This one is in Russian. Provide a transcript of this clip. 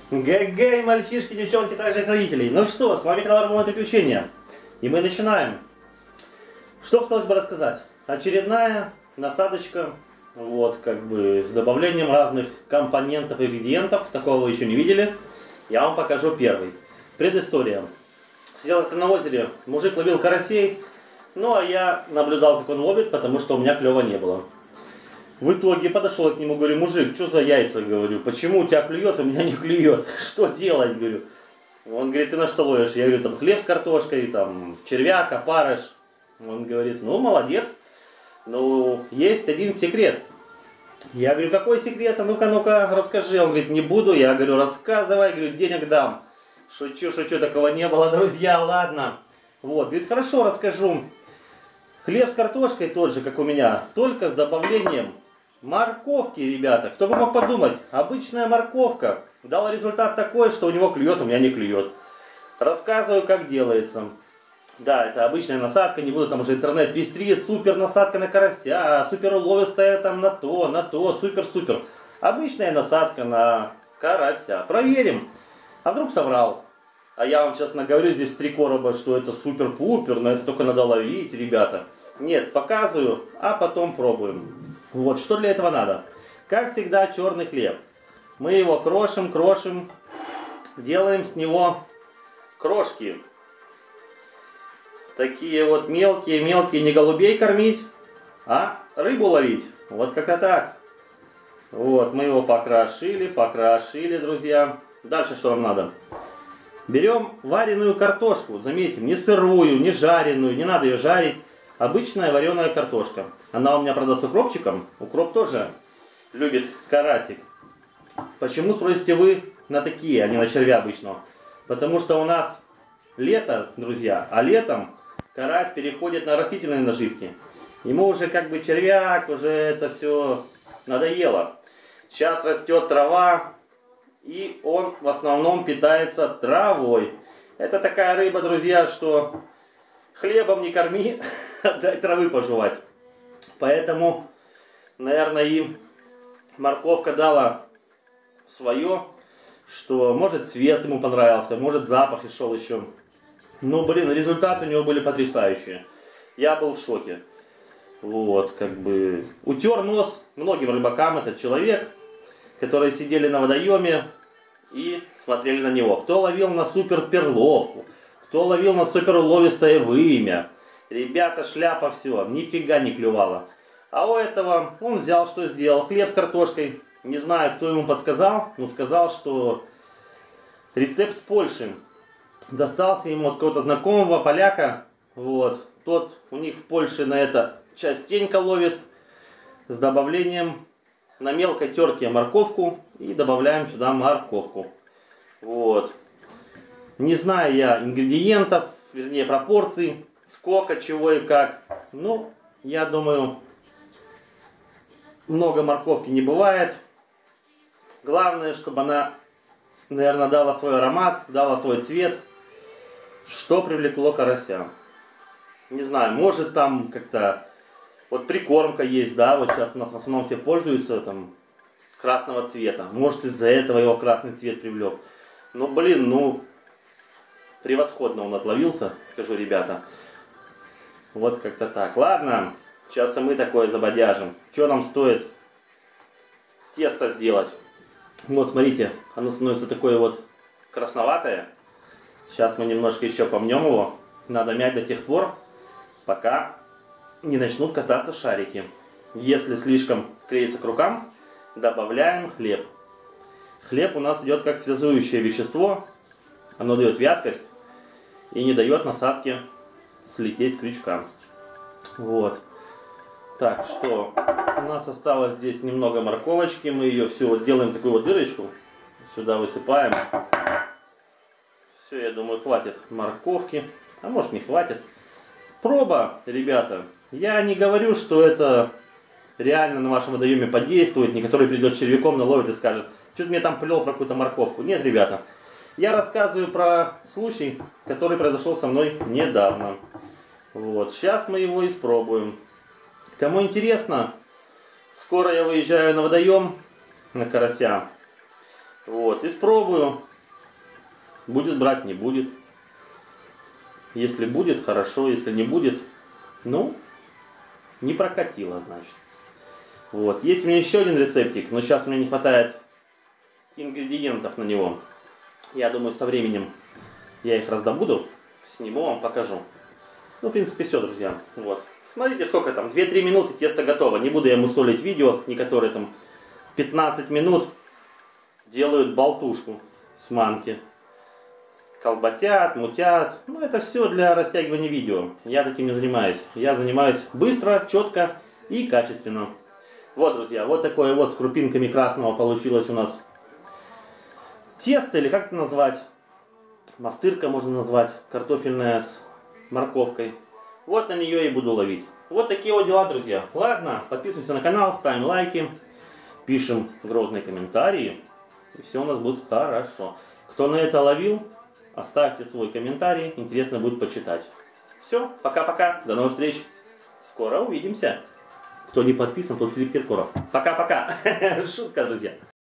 Гэй-гэй, мальчишки, девчонки, также их родителей. Ну что, с вами канал Рыболовное Приключения. И мы начинаем. Что хотелось бы рассказать? Очередная насадочка, вот, как бы, с добавлением разных компонентов и ингредиентов. Такого вы еще не видели. Я вам покажу первый. Предыстория. Сидел как-то на озере, мужик ловил карасей. Ну, а я наблюдал, как он ловит, потому что у меня клёва не было. В итоге подошел к нему, говорю: мужик, что за яйца, говорю, почему у тебя клюет, у меня не клюет, что делать, говорю. Он говорит: ты на что ловишь? Я говорю: там хлеб с картошкой, там червяк, опарыш. Он говорит: ну, молодец, ну, есть один секрет. Я говорю: какой секрет? А ну-ка, ну-ка, расскажи. Он говорит: не буду. Я говорю: рассказывай, говорю, денег дам. Шучу, шучу, такого не было, друзья, ладно. Вот, говорит: хорошо, расскажу. Хлеб с картошкой тот же, как у меня, только с добавлением морковки, ребята. Кто бы мог подумать, обычная морковка дала результат такой, что у него клюет, у меня не клюет. Рассказываю, как делается. Да, это обычная насадка, не буду там уже интернет пестрит, супер насадка на карася, супер уловистая там на то, супер-супер. Обычная насадка на карася. Проверим. А вдруг соврал? А я вам сейчас наговорю здесь в 3 короба, что это супер-пупер, но это только надо ловить, ребята. Нет, показываю, а потом пробуем. Вот, что для этого надо? Как всегда, черный хлеб. Мы его крошим, делаем с него крошки. Такие вот мелкие, не голубей кормить, а рыбу ловить. Вот как-то так. Вот, мы его покрошили, друзья. Дальше что нам надо? Берем вареную картошку, заметьте, не сырую, не жареную, не надо ее жарить. Обычная вареная картошка. Она у меня, правда, с укропчиком. Укроп тоже любит карасик. Почему, спросите вы, на такие, а не на червя обычного? Потому что у нас лето, друзья, а летом карась переходит на растительные наживки. Ему уже как бы червяк, уже это все надоело. Сейчас растет трава, и он в основном питается травой. Это такая рыба, друзья, что хлебом не корми, дай травы пожевать. Поэтому, наверное, и морковка дала свое, что может цвет ему понравился, может запах и шел еще. Ну, блин, результаты у него были потрясающие. Я был в шоке. Вот, как бы утер нос многим рыбакам этот человек, которые сидели на водоеме и смотрели на него. Кто ловил на супер перловку, кто ловил на супер уловистое вымя. Ребята, шляпа, все, нифига не клювало. А у этого он взял, что сделал? Хлеб с картошкой. Не знаю, кто ему подсказал, но сказал, что рецепт с Польши. Достался ему от какого-то знакомого поляка. Вот. Тот у них в Польше на это частенько ловит с добавлением на мелкой терке морковку, и добавляем сюда морковку. Вот. Не знаю я ингредиентов, вернее пропорций, сколько, чего и как. Ну, я думаю, много морковки не бывает. Главное, чтобы она, наверное, дала свой аромат, дала свой цвет, что привлекло карася. Не знаю, может там как-то... Вот прикормка есть, да, вот сейчас у нас в основном все пользуются там красного цвета. Может, из-за этого его красный цвет привлек. Но, блин, ну, превосходно он отловился, скажу, ребята. Вот как-то так. Ладно, сейчас и мы такое забодяжим. Что нам стоит тесто сделать? Вот, смотрите, оно становится такое вот красноватое. Сейчас мы немножко еще помнем его. Надо мять до тех пор, пока не начнут кататься шарики. Если слишком клеится к рукам, добавляем хлеб. Хлеб у нас идет как связующее вещество. Оно дает вязкость и не дает насадке слететь с крючка. Вот. Так, что у нас осталось здесь немного морковочки. Мы ее все вот делаем такую вот дырочку. Сюда высыпаем. Все, я думаю, хватит морковки. А может, не хватит. Проба, ребята. Я не говорю, что это реально на вашем водоеме подействует. Некоторый придет с червяком, наловит и скажет: что-то мне там плел про какую-то морковку. Нет, ребята. Я рассказываю про случай, который произошел со мной недавно. Вот. Сейчас мы его испробуем. Кому интересно, скоро я выезжаю на водоем, на карася. Вот, испробую. Будет брать, не будет. Если будет, хорошо. Если не будет, ну, не прокатило, значит. Вот. Есть у меня еще один рецептик, но сейчас мне не хватает ингредиентов на него. Я думаю, со временем я их раздобуду, сниму, вам покажу. Ну, в принципе, все, друзья. Вот. Смотрите, сколько там, 2-3 минуты, тесто готово. Не буду я мусолить видео, некоторые там 15 минут делают болтушку с манки. Колботят, мутят. Ну, это все для растягивания видео. Я таким не занимаюсь. Я занимаюсь быстро, четко и качественно. Вот, друзья, вот такое вот с крупинками красного получилось у нас тесто, или как это назвать? Мастырка можно назвать, картофельная с морковкой. Вот на нее и буду ловить. Вот такие вот дела, друзья. Ладно, подписываемся на канал, ставим лайки, пишем грозные комментарии. И все у нас будет хорошо. Кто на это ловил, оставьте свой комментарий, интересно будет почитать. Все, пока-пока, до новых встреч. Скоро увидимся. Кто не подписан, тот Филипп Киркоров. Пока-пока. Шутка, друзья.